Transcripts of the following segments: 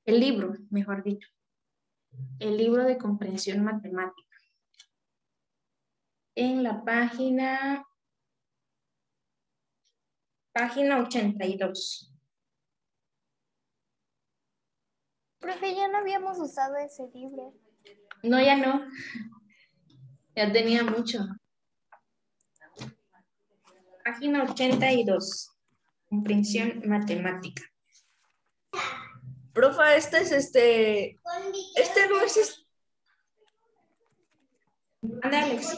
el libro, mejor dicho, el libro de comprensión matemática. En la página 82. Profe, ya no habíamos usado ese libro. No, ya no. Ya tenía mucho. Página 82. Comprensión matemática. Profa, este no es Anda, Alex.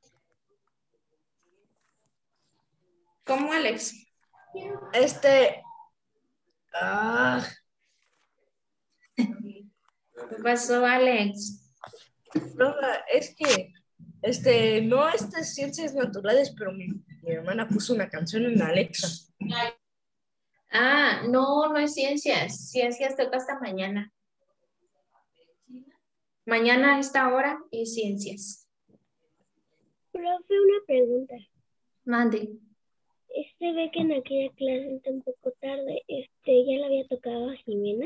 ¿Cómo, Alex? ¿Qué pasó, Alex? Profa, es que, no ciencias naturales, pero mi hermana puso una canción en Alexa. Ah, no, no es ciencias. Ciencias toca hasta mañana. Mañana a esta hora es ciencias. Profe, una pregunta. Mande. Ve que en aquella clase entré un poco tarde. ¿Ya le había tocado a Jimena?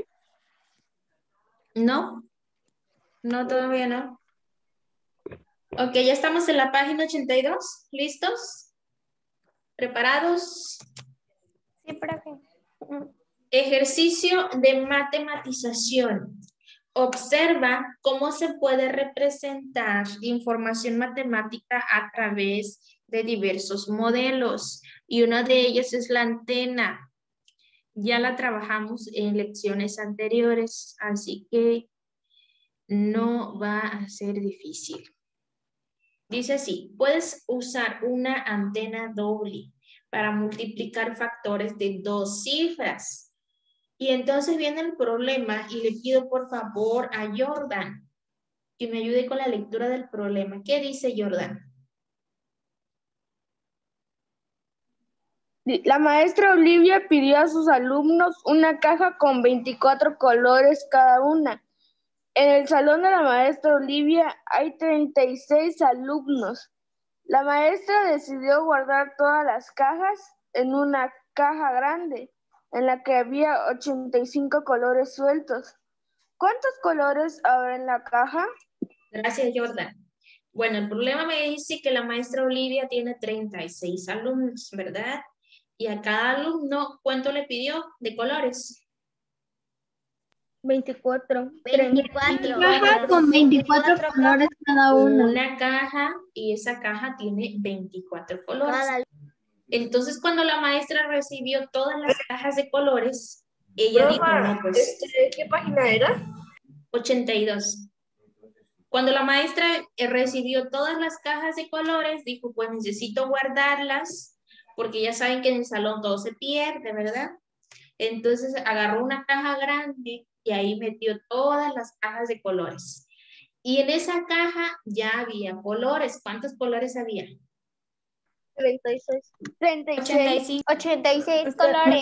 No, no, todavía no. Ok, ya estamos en la página 82. ¿Listos? ¿Preparados? Sí, profe. Ejercicio de matematización. Observa cómo se puede representar información matemática a través de diversos modelos. Y uno de ellos es la antena. Ya la trabajamos en lecciones anteriores, así que no va a ser difícil. Dice así, puedes usar una antena doble para multiplicar factores de 2 cifras. Y entonces viene el problema y le pido por favor a Jordan que me ayude con la lectura del problema. ¿Qué dice Jordan? La maestra Olivia pidió a sus alumnos una caja con 24 colores cada una. En el salón de la maestra Olivia hay 36 alumnos. La maestra decidió guardar todas las cajas en una caja grande, en la que había 85 colores sueltos. ¿Cuántos colores habrá en la caja? Gracias, Jordan. Bueno, el problema me dice que la maestra Olivia tiene 36 alumnos, ¿verdad? Y a cada alumno, ¿cuánto le pidió de colores? 24. 24. Caja con 24 colores cada una. Una caja y esa caja tiene 24 colores. Entonces, cuando la maestra recibió todas las cajas de colores, ella dijo, no, pues... ¿Qué página era? 82. Cuando la maestra recibió todas las cajas de colores, dijo, pues necesito guardarlas, porque ya saben que en el salón todo se pierde, ¿verdad? Entonces agarró una caja grande y ahí metió todas las cajas de colores. Y en esa caja ya había colores. ¿Cuántos colores había? 36. 86 colores.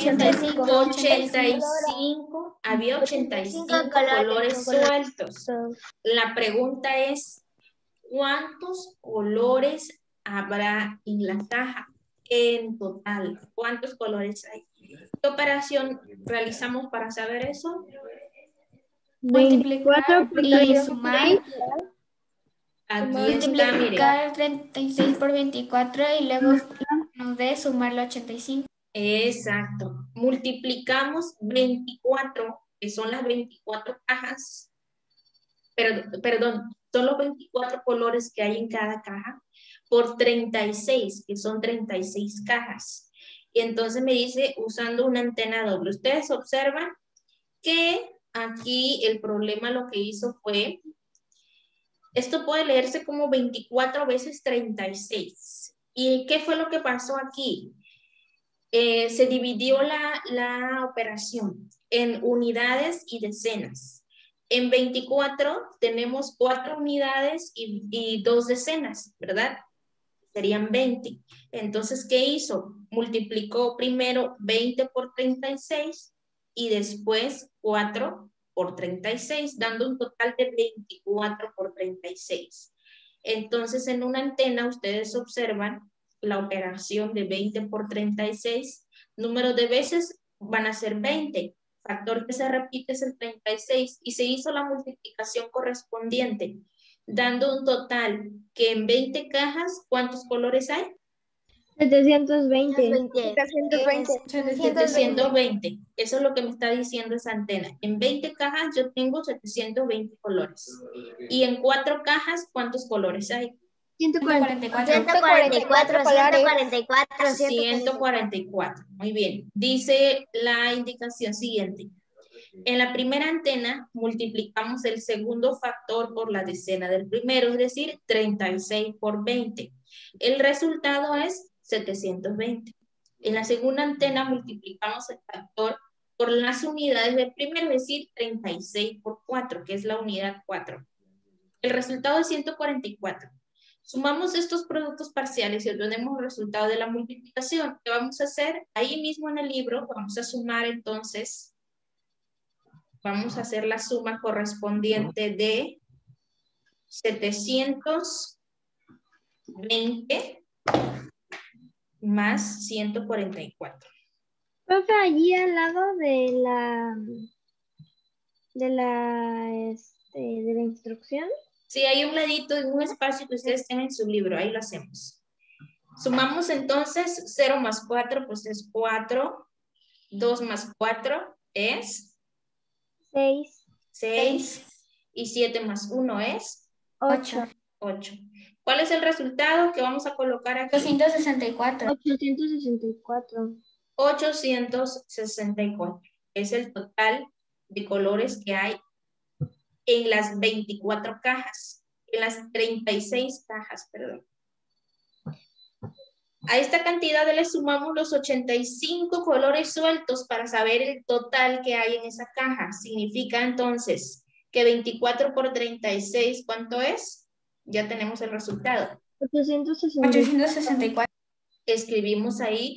85. Había 85 colores sueltos. La pregunta es, ¿cuántos colores habrá en la caja en total? ¿Cuántos colores hay? ¿Qué operación realizamos para saber eso? Multiplicar y sumar. Aquí está, miren. Multiplicar 36 por 24 y luego nos dé sumarle 85. Exacto. Multiplicamos 24, que son las 24 cajas. Perdón, son los 24 colores que hay en cada caja, por 36, que son 36 cajas. Y entonces me dice, usando una antena doble. Ustedes observan que aquí el problema lo que hizo fue, esto puede leerse como 24 veces 36. ¿Y qué fue lo que pasó aquí? Se dividió la operación en unidades y decenas. En 24 tenemos 4 unidades y 2 decenas, ¿verdad? Serían 20. Entonces, ¿qué hizo? Multiplicó primero 20 por 36 y después 4 por 36, dando un total de 24 por 36. Entonces, en una antena ustedes observan la operación de 20 por 36, número de veces van a ser 20. factor que se repite es el 36 y se hizo la multiplicación correspondiente, dando un total que en 20 cajas, ¿cuántos colores hay? 720. 720. Eso es lo que me está diciendo esa antena. En 20 cajas yo tengo 720 colores. Y en 4 cajas, ¿cuántos colores hay? 144. 144. Muy bien. Dice la indicación siguiente. En la primera antena multiplicamos el segundo factor por la decena del primero, es decir, 36 por 20. El resultado es 720. En la segunda antena multiplicamos el factor por las unidades del primero, es decir, 36 por 4, que es la unidad 4. El resultado es 144. Sumamos estos productos parciales y obtenemos el resultado de la multiplicación. ¿Qué vamos a hacer? Ahí mismo en el libro vamos a sumar entonces, vamos a hacer la suma correspondiente de 720 más 144. Profe, allí al lado de la instrucción. Sí, hay un ladito en un espacio que ustedes tienen en su libro, ahí lo hacemos. Sumamos entonces 0 más 4, pues es 4. 2 más 4 es 6. 6. Y 7 más 1 es 8. 8. ¿Cuál es el resultado que vamos a colocar aquí? 264. 864. 864. Es el total de colores que hay en las 24 cajas, en las 36 cajas, perdón. A esta cantidad le sumamos los 85 colores sueltos para saber el total que hay en esa caja. Significa entonces que 24 por 36, ¿cuánto es? Ya tenemos el resultado. 864. Escribimos ahí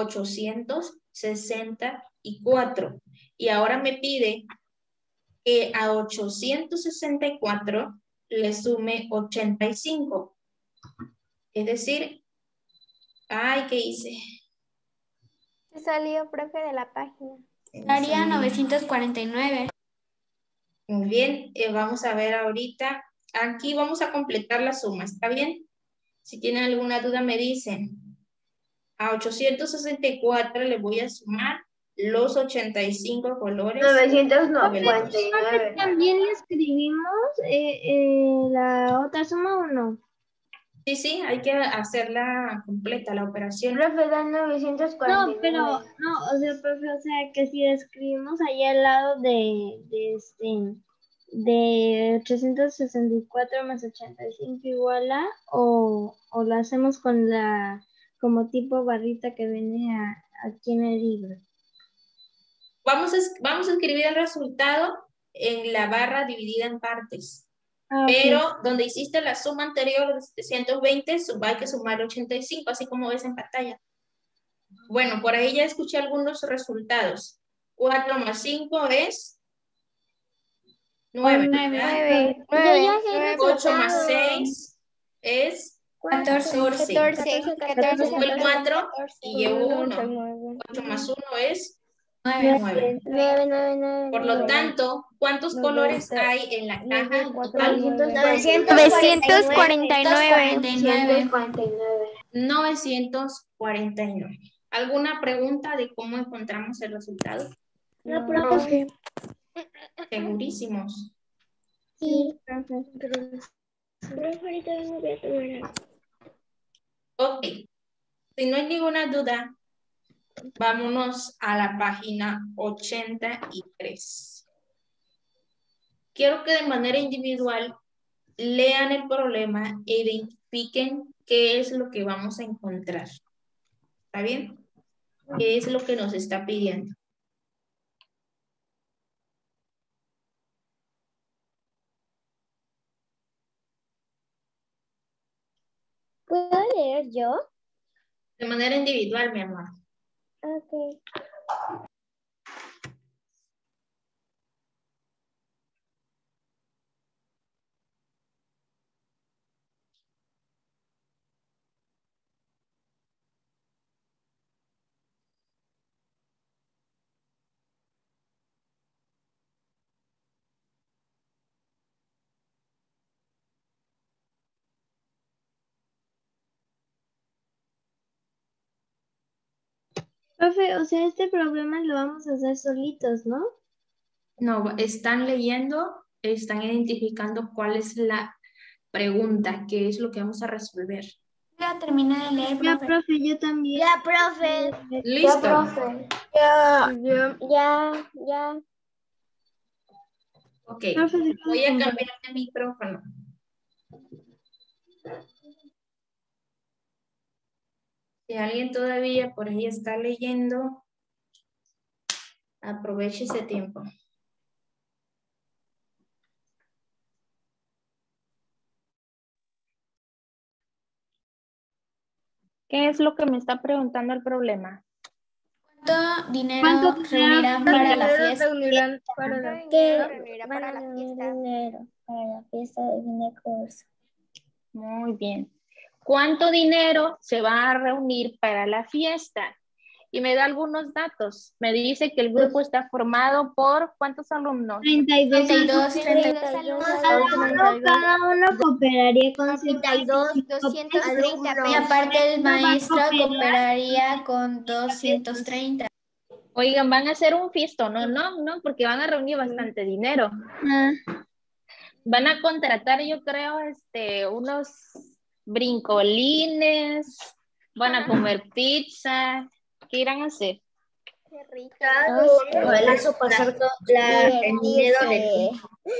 864. Y ahora me pide que a 864 le sume 85. Es decir, ay, ¿qué hice? Se salió, profe, de la página. Daría 949. Muy bien, vamos a ver ahorita. Aquí vamos a completar la suma, ¿está bien? Si tienen alguna duda me dicen. A 864 le voy a sumar los 85 colores. 999. ¿También le escribimos la otra suma o no? Sí, sí, hay que hacerla completa, la operación. Profe, dan 949. No, pero, no, o sea, profe, o sea, que si escribimos ahí al lado de 864 más 85 igual a, o lo hacemos con como tipo barrita que viene aquí en el libro. Vamos a escribir el resultado en la barra dividida en partes. Ah, ok. Pero donde hiciste la suma anterior de 720, hay que sumar 85, así como ves en pantalla. Bueno, por ahí ya escuché algunos resultados. 4 más 5 es 9. 9. 8 más 6 es 14. 14. Sumó el 4 y llevo 1. 8 más 1 es 9. 9. Por lo tanto, ¿cuántos colores hay en la caja en total? 949. 949. ¿Alguna pregunta de cómo encontramos el resultado? No, profe. Segurísimos. Sí, profe. Profe, ahorita vengo, voy a tomar agua. Ok. Si no hay ninguna duda, vámonos a la página 83. Quiero que de manera individual lean el problema e identifiquen qué es lo que vamos a encontrar. ¿Está bien? ¿Qué es lo que nos está pidiendo? ¿Puedo leer yo? De manera individual, mi amor. Ok. Profe, o sea, este problema lo vamos a hacer solitos, ¿no? No, están leyendo, están identificando cuál es la pregunta, qué es lo que vamos a resolver. Ya terminé de leer, Ya, profe. profe, yo también. Ya, profe. ¿Listo? Ya. Ok, Profe, deja de voy a compartir. cambiar de micrófono. Si alguien todavía por ahí está leyendo, aproveche ese tiempo. ¿Qué es lo que me está preguntando el problema? ¿Cuánto dinero ¿Cuánto reunirán para la Dinero fiesta? reunirán para la ¿Qué van a reunir dinero para la fiesta de fin de curso? Muy bien. ¿Cuánto dinero se va a reunir para la fiesta? Y me da algunos datos. Me dice que el grupo está formado por ¿cuántos alumnos? 32. 32 alumnos. Cada uno cooperaría con 32, 230 Y aparte el maestro cooperar. cooperaría con 230. Oigan, van a hacer un fiestón, no, porque van a reunir bastante dinero. Van a contratar, yo creo, unos brincolines, van a comer pizza. ¿Qué irán a hacer? Qué rico. Para eso pasar el dinero de...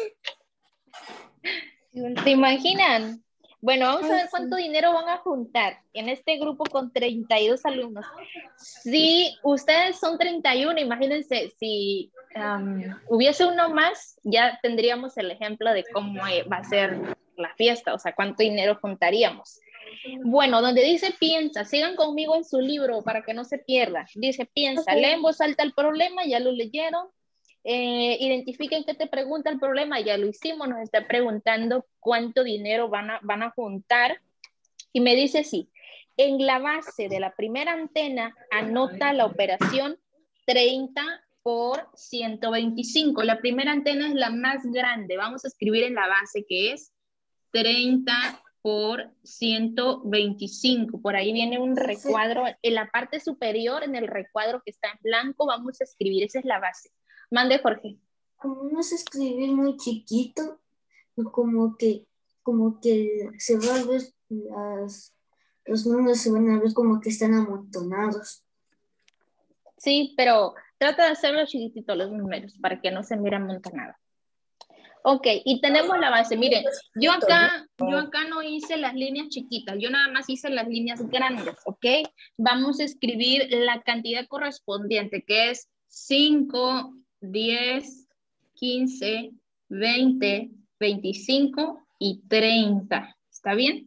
¿Se imaginan? Bueno, vamos a ver cuánto dinero van a juntar en este grupo con 32 alumnos. Si ustedes son 31, imagínense, si hubiese uno más, ya tendríamos el ejemplo de cómo va a ser la fiesta, o sea, cuánto dinero juntaríamos. Bueno, donde dice piensa, sigan conmigo en su libro para que no se pierda. Dice piensa, lee en voz alta el problema, ya lo leyeron. Identifiquen qué te pregunta el problema, ya lo hicimos, nos está preguntando cuánto dinero van a juntar y me dice sí, en la base de la primera antena anota la operación 30 por 125, la primera antena es la más grande, vamos a escribir en la base que es 30 por 125, por ahí viene un recuadro, en la parte superior, en el recuadro que está en blanco, vamos a escribir, esa es la base. Mande, Jorge. Como no se escribir muy chiquito, como que se va a ver los números se van a ver como que están amontonados. Sí, pero trata de hacerlo chiquitito los números para que no se mire amontonado. Ok, y tenemos la base. Miren, yo acá no hice las líneas chiquitas, yo nada más hice las líneas grandes, ¿ok? Vamos a escribir la cantidad correspondiente, que es 5, 10, 15, 20, 25 y 30. ¿Está bien?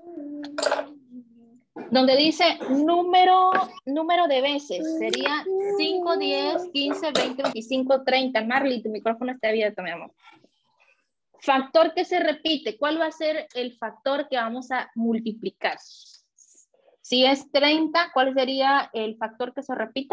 Donde dice número de veces, sería 5, 10, 15, 20, 25, 30. Marley, tu micrófono está abierto, mi amor. Factor que se repite. ¿Cuál va a ser el factor que vamos a multiplicar? Si es 30, ¿cuál sería el factor que se repita?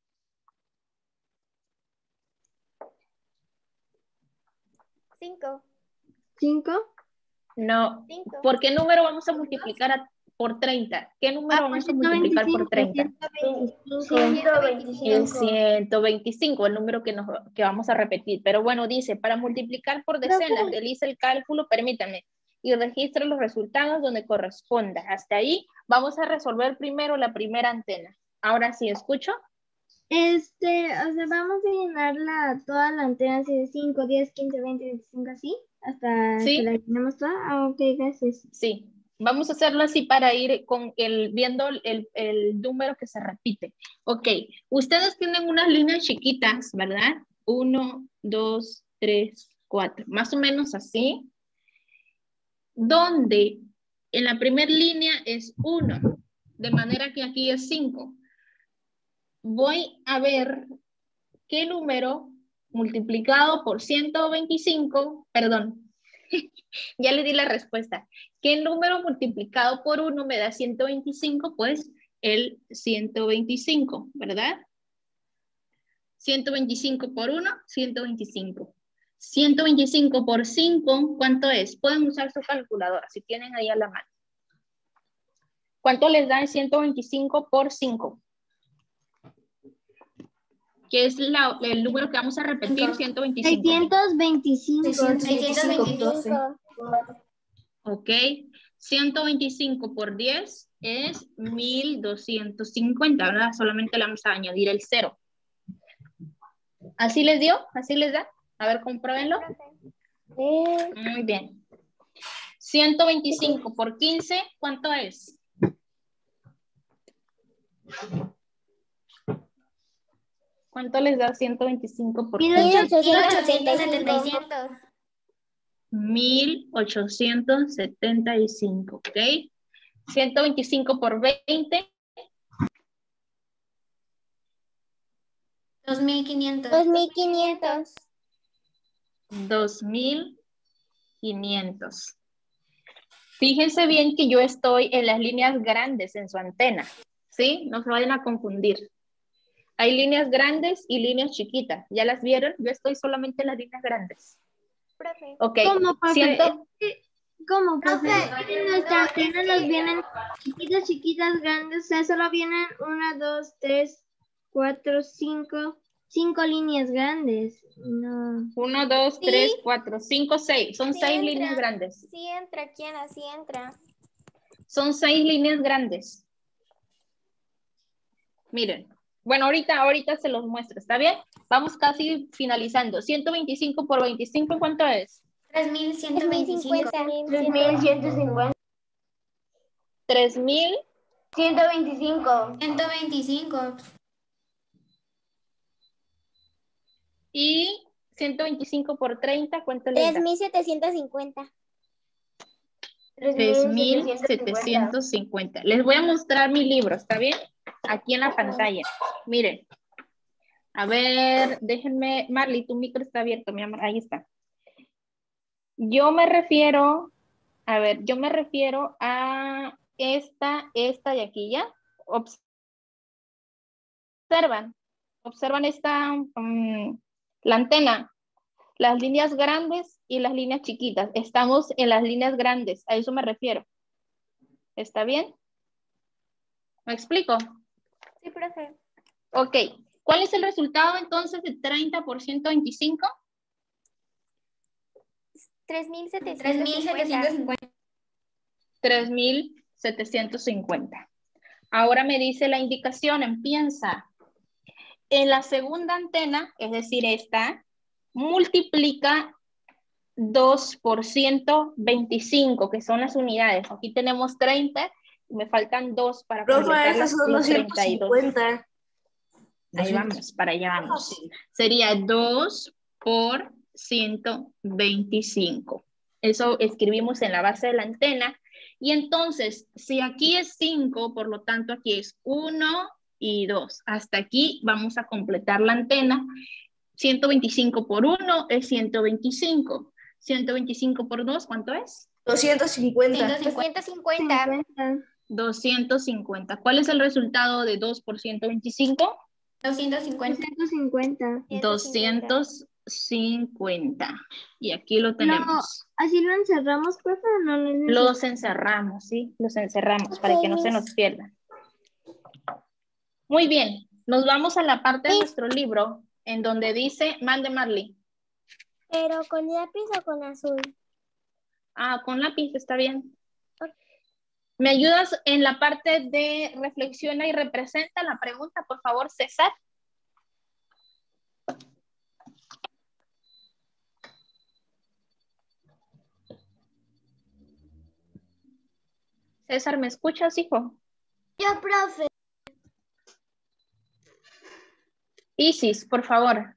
5. ¿5? No. 5. ¿Por qué número vamos a multiplicar por 30? ¿Qué número vamos a multiplicar por 30? 125. El 125, el número que vamos a repetir. Pero bueno, dice, para multiplicar por decenas, realiza el cálculo, permítame, y registra los resultados donde corresponda. Hasta ahí vamos a resolver primero la primera antena. Ahora sí, ¿escucho? O sea, vamos a llenar toda la antena así de 5, 10, 15, 20, 25, así, hasta ¿Sí? que la llenemos toda. Ah, ok, gracias. Sí, vamos a hacerlo así para ir viendo el número que se repite. Ok, ustedes tienen unas líneas chiquitas, ¿verdad? 1, 2, 3, 4, más o menos así. Donde en la primera línea es 1, de manera que aquí es 5. Voy a ver qué número multiplicado por 125, perdón, ya le di la respuesta. ¿Qué número multiplicado por 1 me da 125? Pues el 125, ¿verdad? 125 por 1, 125. 125 por 5, ¿cuánto es? Pueden usar su calculadora si tienen ahí a la mano. ¿Cuánto les da el 125 por 5? que es el número que vamos a repetir, 125. 625. 625. Ok, 125 por 10 es 1250, ¿verdad? Solamente le vamos a añadir el 0. ¿Así les dio? ¿Así les da? A ver, compruébenlo. Muy bien. 125 por 15, ¿cuánto es? ¿Cuánto les da 125 por 15? 1875. 1875, ¿ok? 125 por 20. 2500. 2500. 2500. Fíjense bien que yo estoy en las líneas grandes en su antena, ¿sí? No se vayan a confundir. Hay líneas grandes y líneas chiquitas. ¿Ya las vieron? Yo estoy solamente en las líneas grandes. Profe. Ok. ¿Cómo, profe? ¿Cómo, Profe? profe? En nuestra antena nos vienen chiquitas, chiquitas, grandes. O sea, solo vienen 1, 2, 3, 4, 5 líneas grandes. No. 1, 2, 3, 4, 5, 6. Son 6 entra. líneas grandes. Sí entra, Kiana, sí entra. Son 6 líneas grandes. Miren. Bueno, ahorita se los muestro, ¿está bien? Vamos casi finalizando. 125 por 25, ¿cuánto es? 3125. 3150. 3000. 125. 125. Y 125 por 30, ¿cuánto les da? 3750. 3750. Les voy a mostrar mi libro, ¿está bien? Aquí en la pantalla. Miren. A ver, déjenme. Marley, tu micro está abierto, mi amor. Ahí está. Yo me refiero a esta y aquí, ¿ya? Observan esta, la antena. Las líneas grandes y las líneas chiquitas. Estamos en las líneas grandes, a eso me refiero. ¿Está bien? ¿Me explico? Sí, profe. Ok. ¿Cuál es el resultado entonces de 30 por 125? 3750. 3750. Ahora me dice la indicación, empieza. En la segunda antena, es decir, esta, multiplica 2 por 125, que son las unidades. Aquí tenemos 30, y me faltan 2 para completar Esos son los 250. 32. Ahí vamos, para allá vamos. Sería 2 por 125. Eso escribimos en la base de la antena. Y entonces, si aquí es 5, por lo tanto aquí es 1 y 2. Hasta aquí vamos a completar la antena. 125 por 1 es 125. 125 por 2, ¿cuánto es? 250. 250. 250. ¿Cuál es el resultado de 2 por 125? 250. 250. Y aquí lo tenemos. ¿Así lo encerramos, profe? No, Los encerramos, ¿sí? Los encerramos para que no se nos pierdan. Muy bien. Nos vamos a la parte de nuestro libro en donde dice, mande Marley. ¿Pero con lápiz o con azul? Ah, con lápiz, está bien. ¿Me ayudas en la parte de reflexiona y representa la pregunta, por favor, César? César, ¿me escuchas, hijo? Yo, profe. Isis, por favor.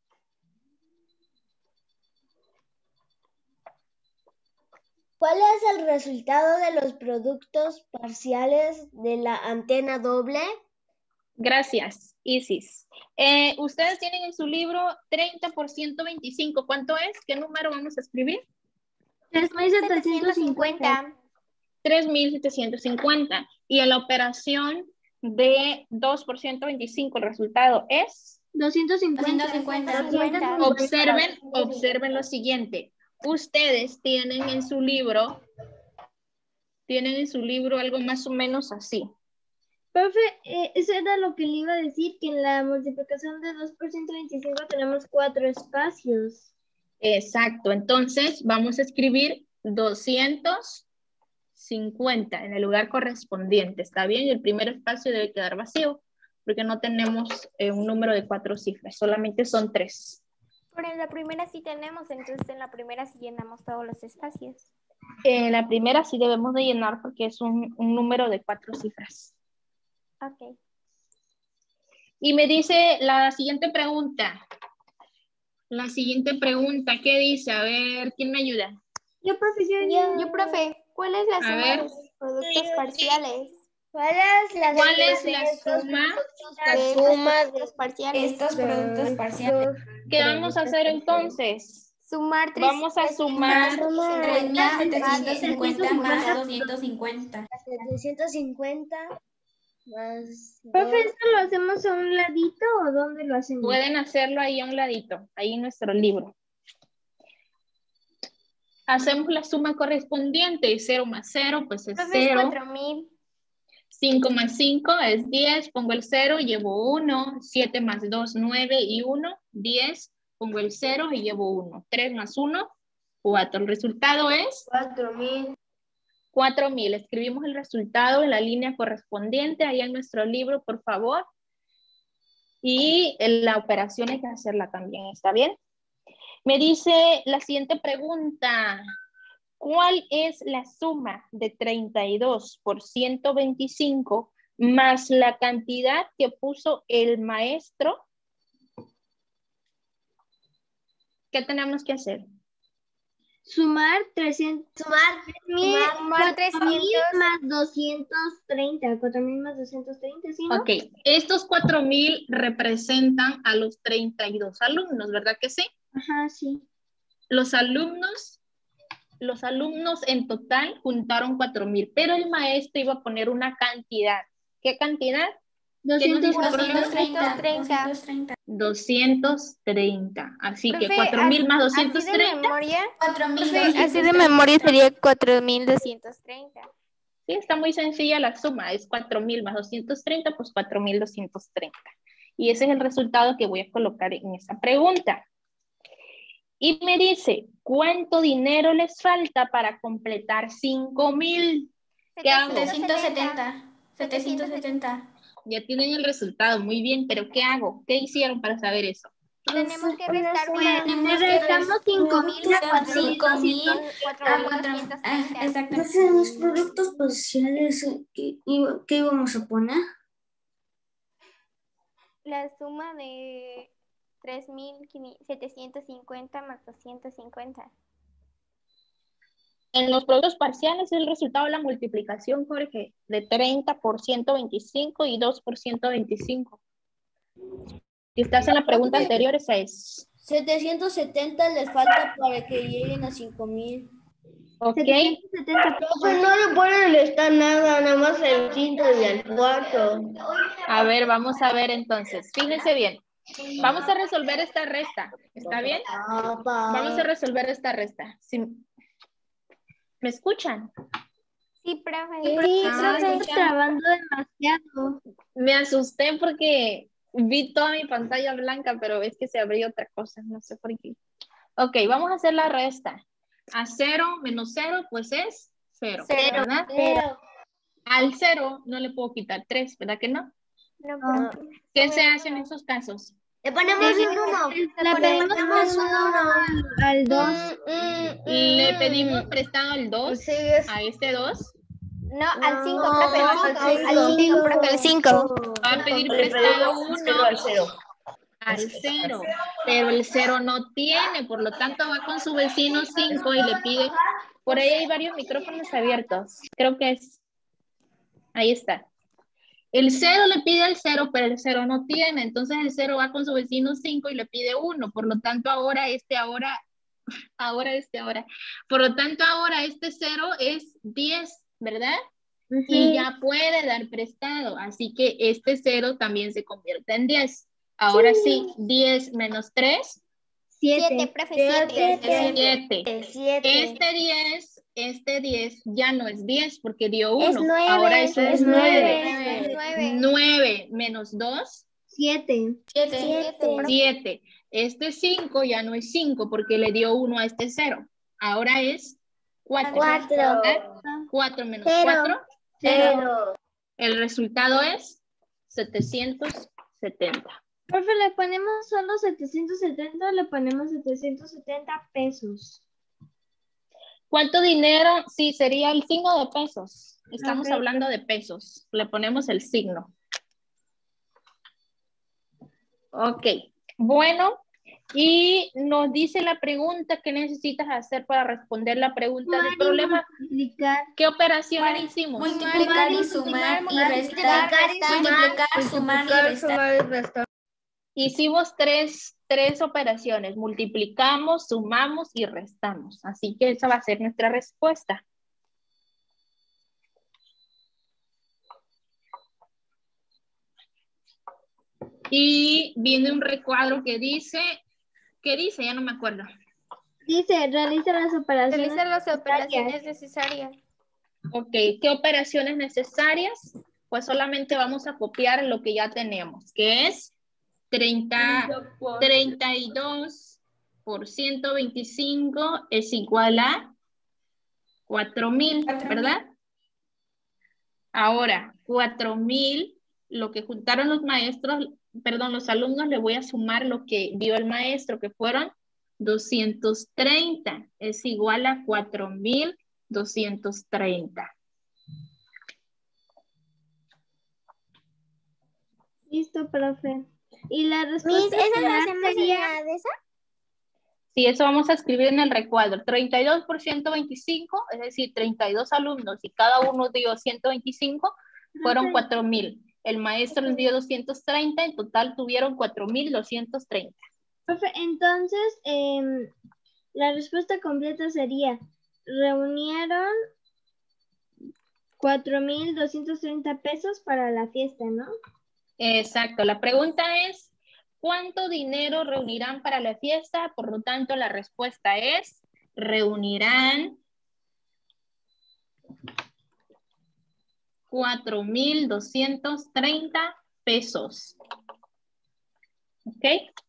¿Cuál es el resultado de los productos parciales de la antena doble? Gracias, Isis. Ustedes tienen en su libro 30 por 125. ¿Cuánto es? ¿Qué número vamos a escribir? 3750. 3750. Y en la operación de 2 por 125, el resultado es 250. Observen lo siguiente. Ustedes tienen en su libro algo más o menos así. Profe, eso era lo que le iba a decir, que en la multiplicación de 2 por 125 tenemos 4 espacios. Exacto, entonces vamos a escribir 250 en el lugar correspondiente, ¿está bien? Y el primer espacio debe quedar vacío, porque no tenemos un número de 4 cifras, solamente son 3. Pero en la primera sí tenemos, entonces en la primera sí llenamos todos los espacios. En la primera sí debemos de llenar porque es un número de 4 cifras. Ok. Y me dice la siguiente pregunta. La siguiente pregunta, ¿qué dice? A ver, ¿quién me ayuda? Yo, profe, Yo, profe, ¿cuál es la A suma ver. de los productos parciales? ¿Cuál es la ¿Cuál es la estos suma? De estos productos parciales. Estos productos parciales. ¿Qué vamos a hacer entonces? Sumar Vamos a sumar 3.750 más 250. 750 más profe, dos. ¿esto lo hacemos a un ladito o dónde lo hacemos? Pueden hacerlo ahí a un ladito, ahí en nuestro libro. Hacemos la suma correspondiente, 0 más 0, pues es Profe, es 0. 4,000. 5 más 5 es 10, pongo el 0, llevo 1. 7 más 2, 9 y 1, 10. Pongo el 0 y llevo 1. 3 más 1, 4. El resultado es 4,000. 4,000. Escribimos el resultado en la línea correspondiente ahí en nuestro libro, por favor. Y la operación hay que hacerla también, ¿está bien? Me dice la siguiente pregunta. ¿Cuál es la suma de 32 por 125 más la cantidad que puso el maestro? ¿Qué tenemos que hacer? Sumar 300. Sumar 4,000 más 230. 4,000 más 230, ¿sí, no? Ok, estos 4,000 representan a los 32 alumnos, ¿verdad que sí? Ajá, sí. Los alumnos en total juntaron 4,000, pero el maestro iba a poner una cantidad. ¿Qué cantidad? 230. 230. Así que Profe, 4,000 más Así 230. de memoria, 4.230. así de memoria sería 4,230. Sí, está muy sencilla la suma. Es 4,000 más 230, pues 4,230. Y ese es el resultado que voy a colocar en esa pregunta. Y me dice, ¿cuánto dinero les falta para completar 5,000? ¿Qué hago? 770. Ya tienen el resultado, muy bien, pero ¿qué hago? ¿Qué hicieron para saber eso? Tenemos que restar Restamos 5,000 a 4,200. 4,230. Exacto. Entonces, en los productos parciales, ¿qué íbamos a poner? La suma de 3,750 más 250. En los productos parciales es el resultado de la multiplicación, Jorge, de 30 por 125 y 2 por 125. Si estás en la pregunta anterior, esa es. 770 les falta para que lleguen a 5,000. Ok. 770. Profe, no le pueden restar nada más el quinto y el cuarto. A ver, vamos a ver entonces. Fíjense bien. Vamos a resolver esta resta. ¿Está bien? Vamos a resolver esta resta. ¿Me escuchan? Sí, profe. Sí, Estamos trabando demasiado. Me asusté porque vi toda mi pantalla blanca, pero es que se abrió otra cosa. No sé por qué. Ok, vamos a hacer la resta. A 0 menos 0, pues es 0. ¿Verdad? 0. Al 0 no le puedo quitar 3, ¿verdad que no? No, ¿Qué se hace en esos casos? Le ponemos un 1. Le pedimos al 2. Le pedimos prestado al 2, a este 2. No, al 5, profe. Al 5, profe. Al 5. Va a pedir prestado 1 al 0, pero el 0 no tiene, por lo tanto va con su vecino 5 y le pide. Por ahí hay varios micrófonos abiertos. Creo que es. Ahí está. El 0 le pide al 0, pero el 0 no tiene. Entonces el 0 va con su vecino 5 y le pide 1. Por lo tanto, ahora. Por lo tanto, ahora este 0 es 10, ¿verdad? Y ya puede dar prestado. Así que este 0 también se convierte en 10. Ahora sí, 10 menos 3. 7, profe, 7. 7. Este 10 este 10 ya no es 10 porque dio 1. Es 9. Ahora es 9. 9 menos 2. 7. 7. Este 5 ya no es 5 porque le dio 1 a este 0. Ahora es 4. 4 menos 4. 0. El resultado es 770. Profe, ¿le ponemos solo 770 o le ponemos 770 pesos? ¿Cuánto dinero? Sí, sería el signo de pesos. Estamos Ok. hablando de pesos. Le ponemos el signo. Ok. Bueno, y nos dice la pregunta que necesitas hacer para responder la pregunta del problema. Multiplicar. ¿Qué operación hicimos? Multiplicar y sumar y restar. Multiplicar, sumar y restar. Hicimos tres operaciones. Multiplicamos, sumamos y restamos. Así que esa va a ser nuestra respuesta. Y viene un recuadro que dice, ¿qué dice? Ya no me acuerdo. Dice, realiza las operaciones. Realiza las operaciones necesarias. Ok, ¿qué operaciones necesarias? Pues solamente vamos a copiar lo que ya tenemos, que es 32 por 125 es igual a 4,000, ¿verdad? Ahora, 4,000, lo que juntaron los maestros, perdón, los alumnos, le voy a sumar lo que dio el maestro, que fueron 230, es igual a 4,230. Listo, profe. Y la Miss, respuesta ¿esa la final hacemos sería... en la de esa? Sí, eso vamos a escribir en el recuadro. 32 por 125, es decir, 32 alumnos y cada uno dio 125, fueron 4,000. El maestro les dio 230, en total tuvieron 4,230. Profe, entonces, la respuesta completa sería, reunieron 4,230 pesos para la fiesta, ¿no? Exacto, la pregunta es, ¿cuánto dinero reunirán para la fiesta? Por lo tanto, la respuesta es, reunirán 4,230 pesos. ¿Ok?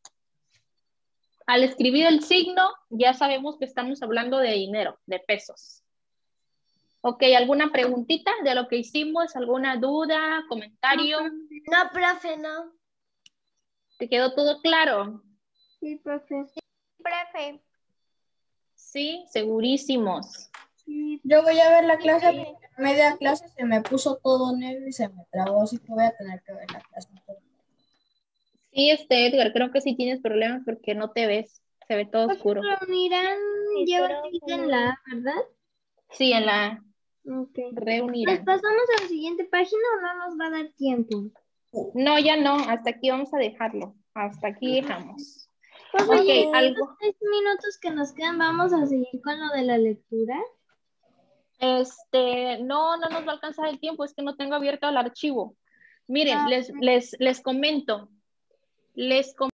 Al escribir el signo, ya sabemos que estamos hablando de dinero, de pesos. Ok, ¿alguna preguntita de lo que hicimos? ¿Alguna duda, comentario? No, profe, no. ¿Te quedó todo claro? Sí, profe. Profe. Sí, segurísimos. Yo voy a ver la clase, media clase se me puso todo negro y se me trabó, así que voy a tener que ver la clase. Sí, Edgar, creo que sí tienes problemas porque no te ves, se ve todo oscuro. Reunirán, lleva en la A, ¿verdad? Sí, en la Ok. reunirán. ¿Nos pasamos a la siguiente página o no nos va a dar tiempo? No, ya no, hasta aquí vamos a dejarlo, hasta aquí dejamos. Profe, Ok, y algo. los 3 minutos que nos quedan, ¿vamos a seguir con lo de la lectura? No nos va a alcanzar el tiempo, es que no tengo abierto el archivo. Miren, les comento.